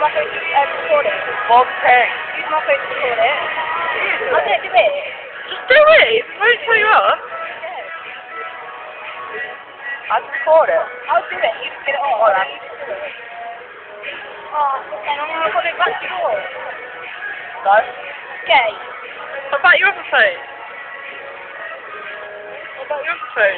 my face to record it? One thing. Use my face to record it. I didn't do it. Just do it. It won't tell you off. I'll record it. I'll do it. You can get it on. Alright. Oh, okay, I'm going to put it back to yours. No? Okay. What about your other phone? What about your other phone?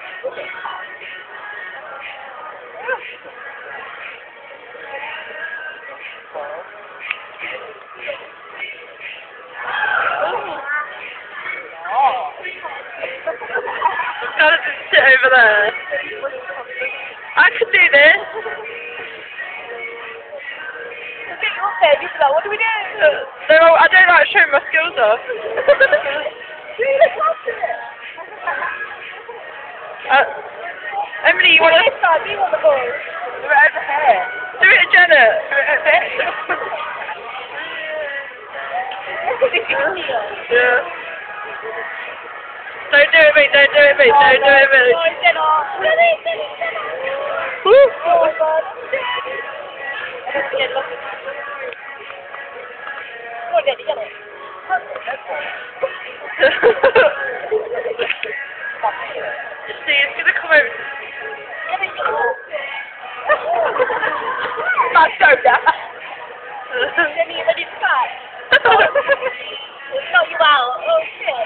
I'm gonna just sit over there. I could do this. Look at your head. You'll be like, what do we do? No, I don't like showing my skills off. Emily, you want to... This side, you want the ball. Do it over here. Do it, Jenna. Do it over there. Yeah. Don't do it, mate. Don't do it, mate. Don't do it, mate. Oh, Jenna. Woo. Oh, my God. Go on, Jenny, get it. See, it's going to come over. That's so bad. Jenny, you ready to fight? Knock you out. Oh, shit.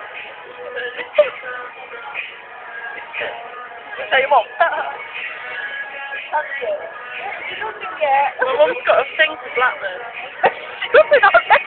Say you what? That's good. You don't think yet. My mum's got a thing for blackness. She's not